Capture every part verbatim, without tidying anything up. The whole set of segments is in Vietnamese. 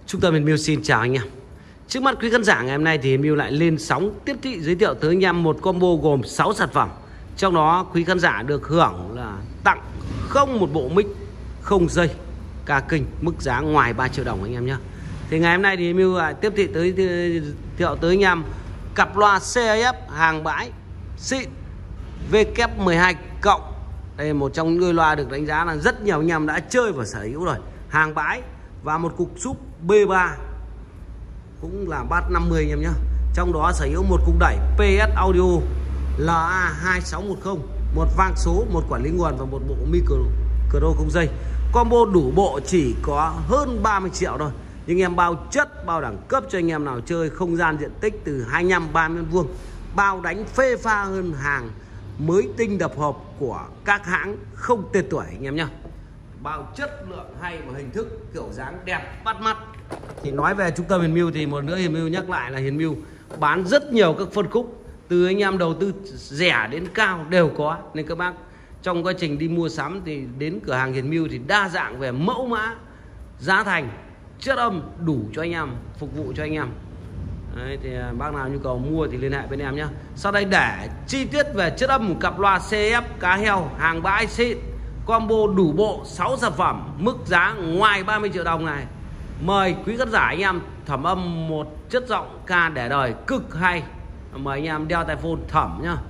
Trung tâm Hiền Mưu xin chào anh em. Trước mắt quý khán giả ngày hôm nay thì Hiền Mưu lại lên sóng tiếp thị giới thiệu tới anh em một combo gồm sáu sản phẩm. Trong đó quý khán giả được hưởng là tặng không một bộ mic không dây ca kinh mức giá ngoài ba triệu đồng anh em nhé. Thì ngày hôm nay thì Hiền Mưu lại tiếp thị tới giới thiệu tới anh em cặp loa xê a ép hàng bãi xịn vê kép mười hai cộng. Đây là một trong những đôi loa được đánh giá là rất nhiều anh em đã chơi và sở hữu rồi. Hàng bãi và một cục súp bê ba cũng là bass năm mươi anh em nhé. Trong đó sở hữu một cục đẩy pê ét Audio L A hai sáu một không, một vang số, một quản lý nguồn và một bộ micro không dây. Combo đủ bộ chỉ có hơn ba mươi triệu thôi. Nhưng em bao chất, bao đẳng cấp cho anh em nào chơi, không gian diện tích từ hai mươi lăm đến ba mươi mét vuông. Bao đánh phê pha hơn hàng mới tinh đập hộp của các hãng không tên tuổi anh em nhé. Bao chất lượng hay và hình thức kiểu dáng đẹp bắt mắt. Thì nói về Trung tâm Hiền Mưu thì một nữa Hiền Mưu nhắc lại là Hiền Mưu bán rất nhiều các phân khúc, từ anh em đầu tư rẻ đến cao đều có. Nên các bác trong quá trình đi mua sắm thì đến cửa hàng Hiền Mưu thì đa dạng về mẫu mã, giá thành, chất âm đủ cho anh em, phục vụ cho anh em. Đấy, thì bác nào nhu cầu mua thì liên hệ bên em nhé. Sau đây để chi tiết về chất âm một cặp loa xê ép cá heo hàng bãi xịn combo đủ bộ sáu sản phẩm mức giá ngoài ba mươi triệu đồng này, mời quý khán giả anh em thẩm âm một chất giọng ca để đời cực hay. Mời anh em đeo tai phone thẩm nhá.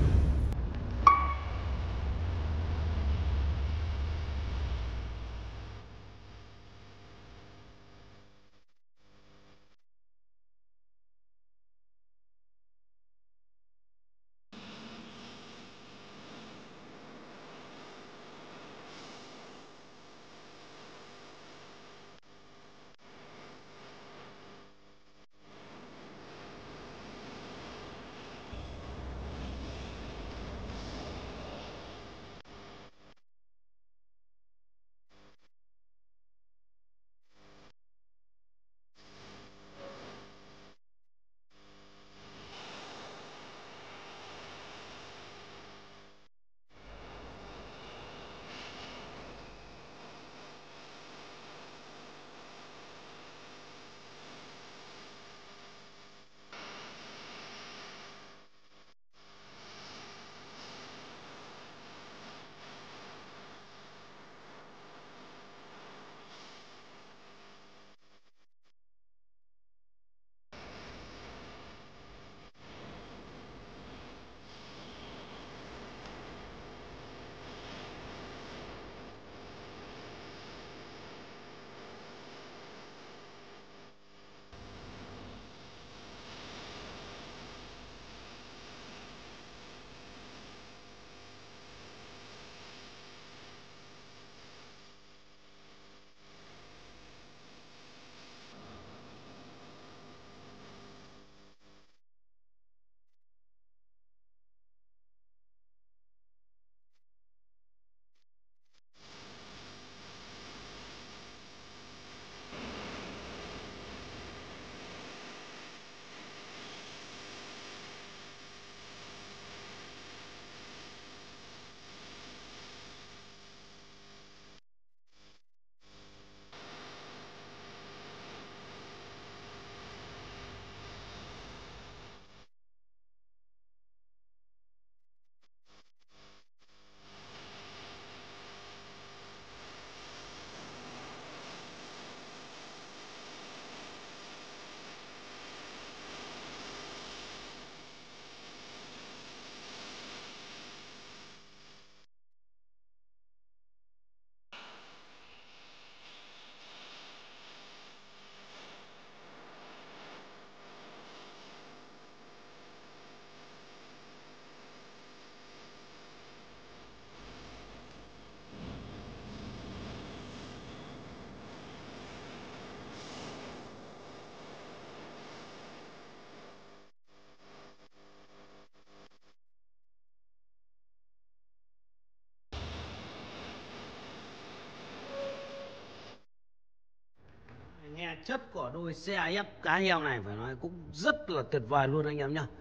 Nghe chất của đôi xê a ép cá heo này phải nói cũng rất là tuyệt vời luôn anh em nhá.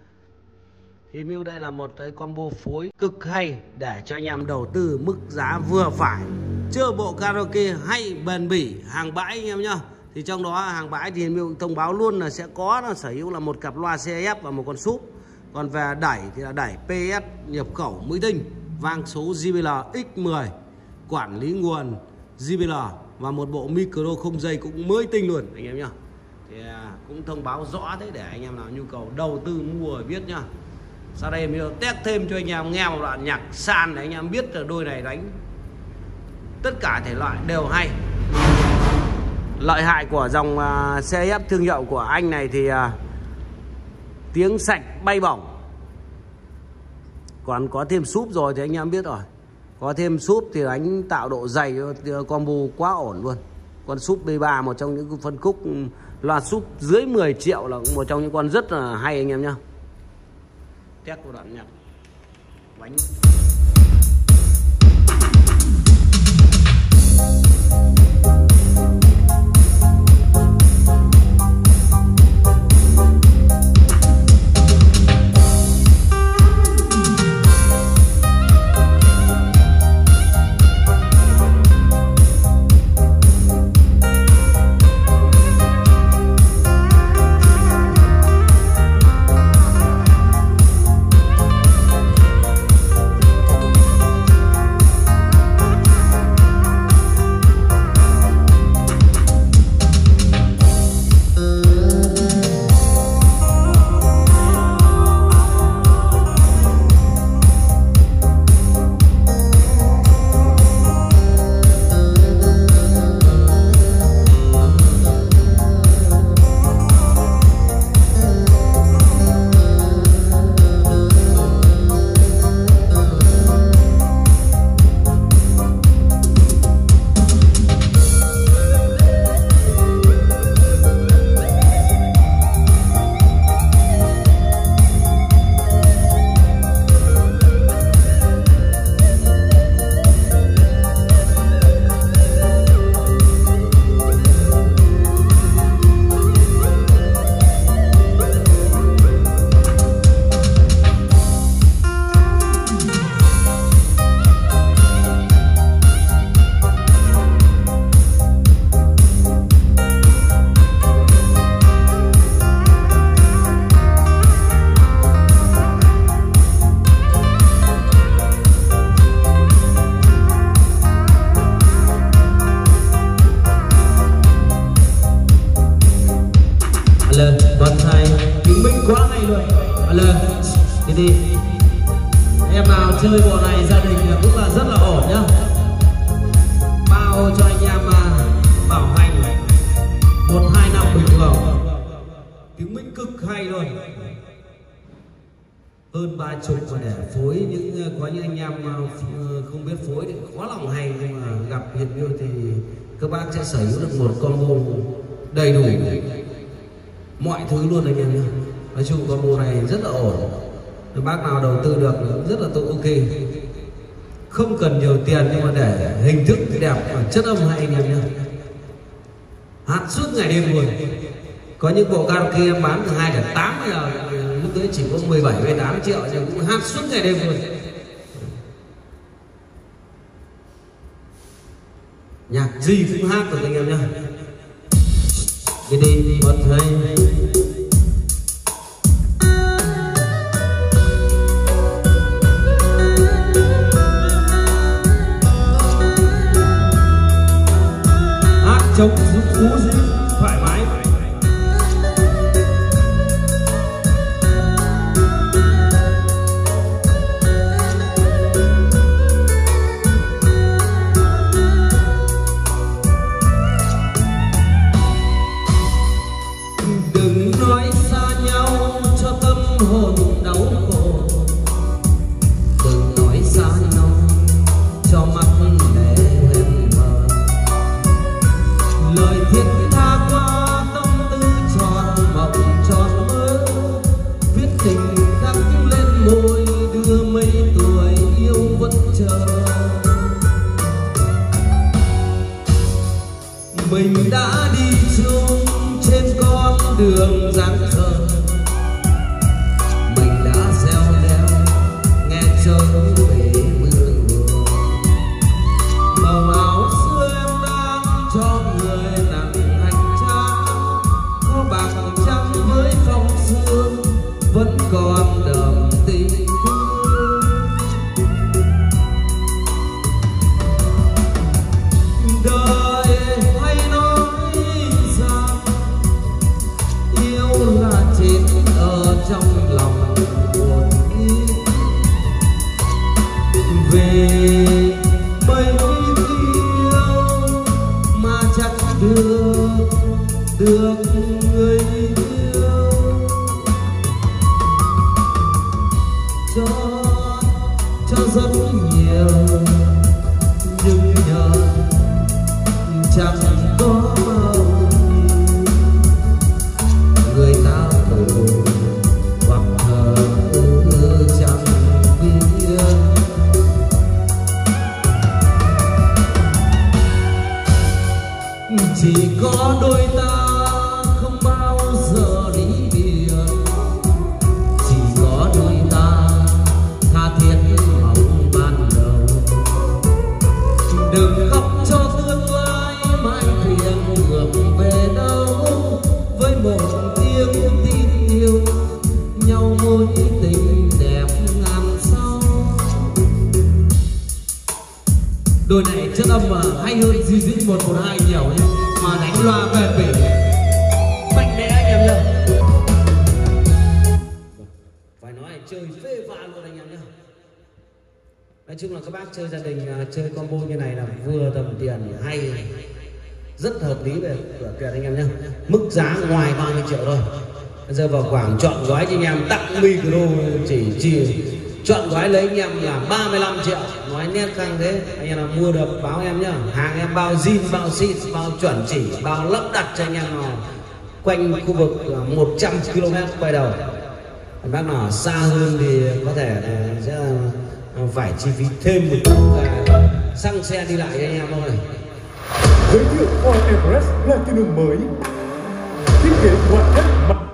Thì Mưu đây là một cái combo phối cực hay để cho anh em đầu tư mức giá vừa phải, chơi bộ karaoke hay bền bỉ hàng bãi anh em nhá. Thì trong đó hàng bãi thì Hiền thông báo luôn là sẽ có là sở hữu là một cặp loa xê ép và một con súp. Còn về đẩy thì là đẩy pê ét nhập khẩu mới tinh, vang số giê bê lờ ích mười, quản lý nguồn giê bê lờ và một bộ micro không dây cũng mới tinh luôn anh em nhá. Thì cũng thông báo rõ thế để anh em nào nhu cầu đầu tư mua biết nhá. Sau đây mình test thêm cho anh em nghe một đoạn nhạc sàn để anh em biết là đôi này đánh tất cả thể loại đều hay. Lợi hại của dòng uh, xê ép thương hiệu của anh này thì uh, tiếng sạch bay bổng. Còn có thêm súp rồi thì anh em biết rồi. Có thêm súp thì đánh tạo độ dày cho combo quá ổn luôn. Con súp bê ba một trong những phân khúc loa súp dưới mười triệu là một trong những con rất là hay anh em nhá. Test của đoạn nhạc bánh. Con trai Kính Minh quá hay luôn. Alo, thì đi em nào chơi bộ này gia đình cũng là rất là ổn nhá. Bao cho anh em bảo hành một hai năm bình thường. Kính Minh cực hay luôn. Hơn ba chục mà để phối những có những anh em không biết phối thì khó lòng hay, nhưng mà gặp Hiền Biêu thì các bác sẽ sở hữu được một combo đầy đủ mọi thứ luôn anh em nhé. Nói chung combo này rất là ổn. Nếu bác nào đầu tư được rất là tốt, ok. Không cần nhiều tiền nhưng mà để hình thức đẹp và chất âm hay anh em nhé. Hát suốt ngày đêm luôn. Có những bộ karaoke em bán từ hai phẩy tám bây giờ lúc đấy chỉ có mười bảy mười tám triệu nhưng cũng hát suốt ngày đêm luôn. Nhạc gì cũng hát được anh em nhé. Cái đi bật thấy hát chống cú dĩ thoải mái. Đừng nói xa nhau cho tâm hồn đau khổ, đừng nói xa nhau cho mắt để hẹn mờ. Lời thiết tha qua tâm tư tròn mộng tròn mơ, viết tình khắc lên môi đưa mấy tuổi yêu vẫn chờ. Mình đã đi chung trên con đường dáng thờ, mình đã gieo leo nghe trôi về mưa buồn. Màu áo xưa em đang cho người nặng hành trang. xương vẫn còn đậm tình thương. Đời hay nói rằng yêu là chết ở trong lòng buồn ý. Về bấy yêu mà chắc được được người yêu, cho cho rất nhiều nhưng nhờ chẳng có bao nhiêu. Người ta khổ hoặc thờ ơ chẳng biết, chỉ có đôi ta không bao giờ lý biệt, chỉ có đôi ta tha thiết mong ban đầu. Đừng khóc cho tương lai mai thuyền ngược về đâu, với một tiếng tin yêu nhau mối tình đẹp ngàn sau. Đôi này chất âm mà hay hơn Di Dĩnh một một hai nhiều nhé, mà đánh loa bền bỉ mạnh mẽ anh em nhá. Phải nói là chơi phê pha luôn anh em nhá. Nói chung là các bác chơi gia đình chơi combo như này là vừa tầm tiền hay, rất hợp lý về cửa tiền anh em nhá. Mức giá ngoài ba mươi triệu thôi. Bây giờ vào quảng chọn gói cho anh em tặng micro chỉ chỉ chọn gói lấy anh em là ba mươi lăm triệu. Nói nét khanh thế anh em là mua được báo em nhá. Hàng em bao zin, bao xịn, bao chuẩn chỉ, bao lắp đặt cho anh em nào quanh khu vực một trăm ki lô mét quay đầu. Bác nào xa hơn thì có thể sẽ phải chi phí thêm một chút xăng xe đi lại cho anh em thôi. Giới thiệu Ford Everest Platinum mới, thiết kế ngoại thất mặt